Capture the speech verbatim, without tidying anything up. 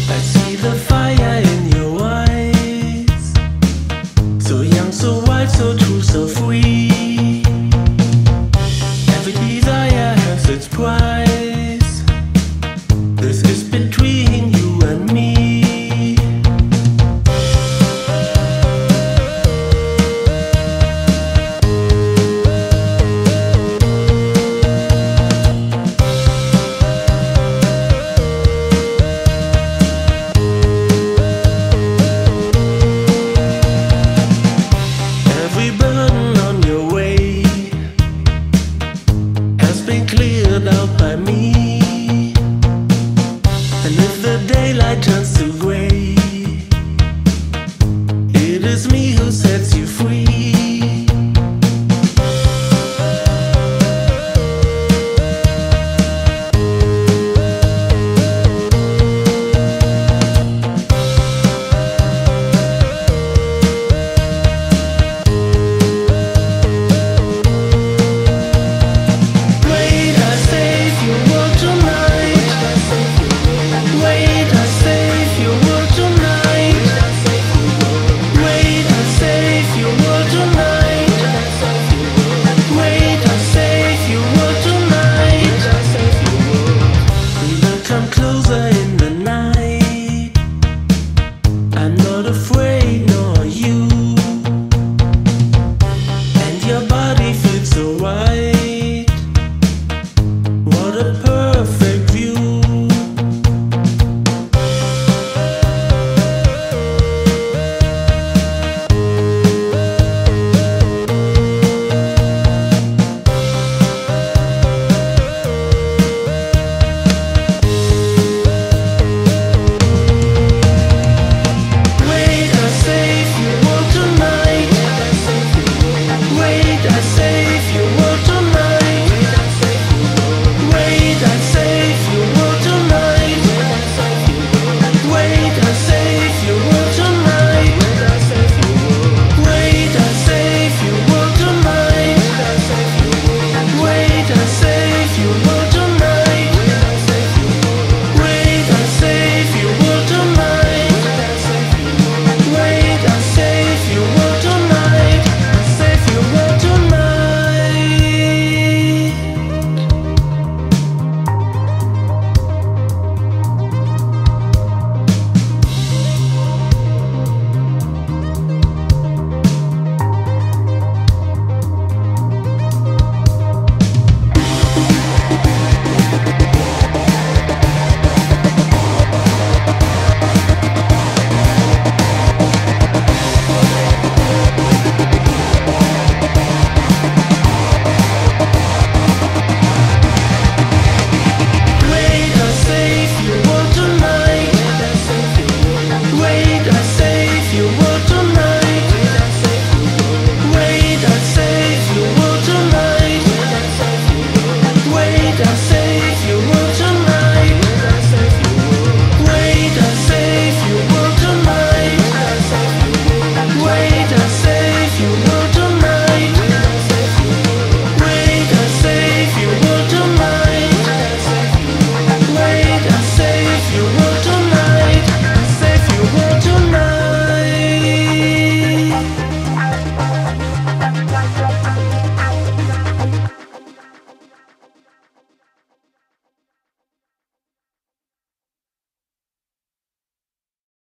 I see the fire in your eyes, so young, so wild, so true, so free. Every desire has its price. This is between you and me. Every burden on your way has been cleared out by me. And if the daylight turns to gray, it is me who sets you free.